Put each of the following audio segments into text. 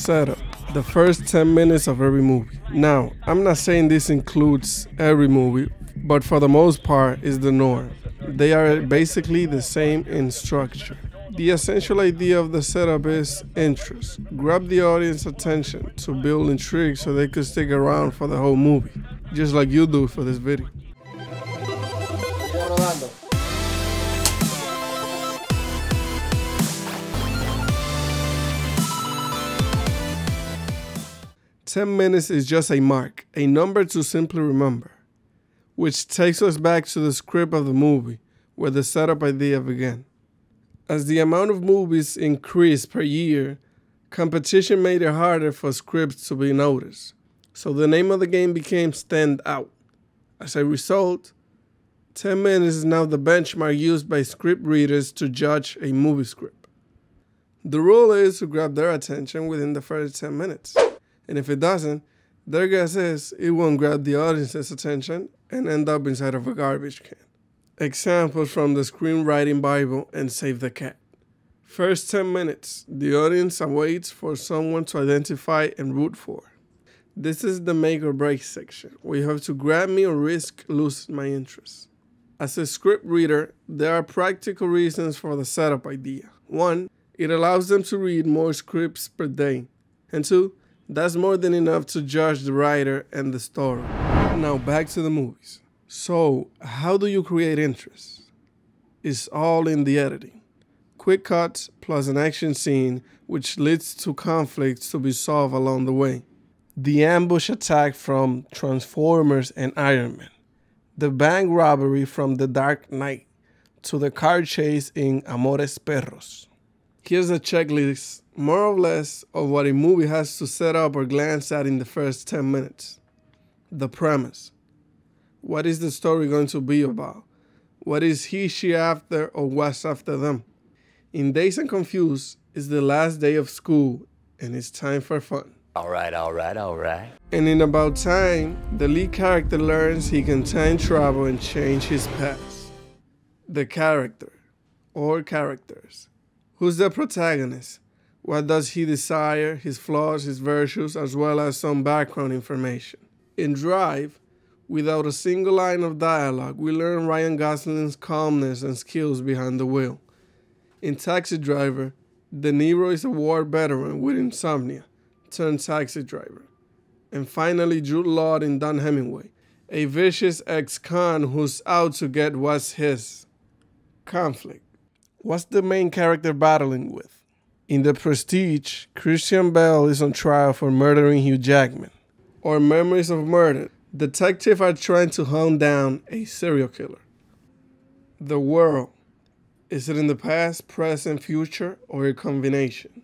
Setup. The first 10 minutes of every movie. Now, I'm not saying this includes every movie, but for the most part is the norm. They are basically the same in structure. The essential idea of the setup is interest. Grab the audience attention to build intrigue so they could stick around for the whole movie, just like you do for this video. 10 minutes is just a mark, a number to simply remember, which takes us back to the script of the movie, where the setup idea began. As the amount of movies increased per year, competition made it harder for scripts to be noticed, so the name of the game became Stand Out. As a result, 10 minutes is now the benchmark used by script readers to judge a movie script. The rule is to grab their attention within the first 10 minutes. And if it doesn't, their guess is it won't grab the audience's attention and end up inside of a garbage can. Examples from the Screenwriting Bible and Save the Cat. First 10 minutes, the audience awaits for someone to identify and root for. This is the make or break section, where you have to grab me or risk losing my interest. As a script reader, there are practical reasons for the setup idea. 1, it allows them to read more scripts per day. And 2, that's more than enough to judge the writer and the story. Now back to the movies. So, how do you create interest? It's all in the editing. Quick cuts plus an action scene which leads to conflicts to be solved along the way. The ambush attack from Transformers and Iron Man. The bank robbery from The Dark Knight to the car chase in Amores Perros. Here's a checklist, more or less, of what a movie has to set up or glance at in the first 10 minutes. The premise. What is the story going to be about? What is he, she after, or what's after them? In Dazed and Confused, it's the last day of school, and it's time for fun. All right. And in About Time, the lead character learns he can time travel and change his past. The character, or characters. Who's the protagonist? What does he desire, his flaws, his virtues, as well as some background information. In Drive, without a single line of dialogue, we learn Ryan Gosling's calmness and skills behind the wheel. In Taxi Driver, De Niro is a war veteran with insomnia, turned taxi driver. And finally, Jude Law in Don Hemingway, a vicious ex-con who's out to get what's his. Conflict. What's the main character battling with? In The Prestige, Christian Bale is on trial for murdering Hugh Jackman. Or Memories of Murder, detectives are trying to hunt down a serial killer. The world. Is it in the past, present, future, or a combination?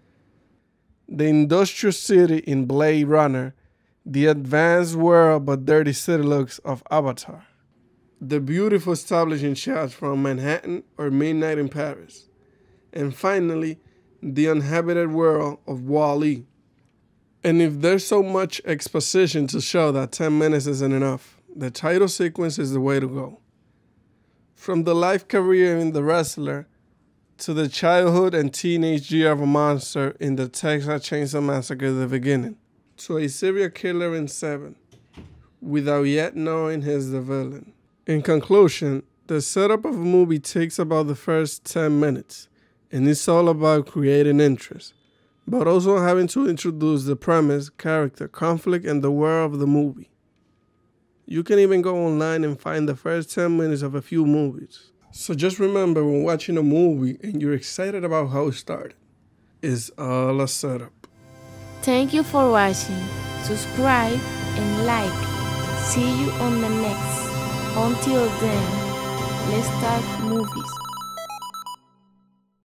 The industrial city in Blade Runner, the advanced world but dirty city looks of Avatar. The beautiful establishing shots from Manhattan or Midnight in Paris. And finally, the uninhabited world of Wall-E. And if there's so much exposition to show that 10 minutes isn't enough, the title sequence is the way to go. From the life career in The Wrestler, to the childhood and teenage year of a monster in the Texas Chainsaw Massacre at the beginning, to a serial killer in Seven, without yet knowing he's the villain. In conclusion, the setup of a movie takes about the first 10 minutes, and it's all about creating interest, but also having to introduce the premise, character, conflict, and the world of the movie. You can even go online and find the first 10 minutes of a few movies. So just remember, when watching a movie and you're excited about how it started, it's all a setup. Thank you for watching. Subscribe and like. See you on the next. Until then, let's start movies.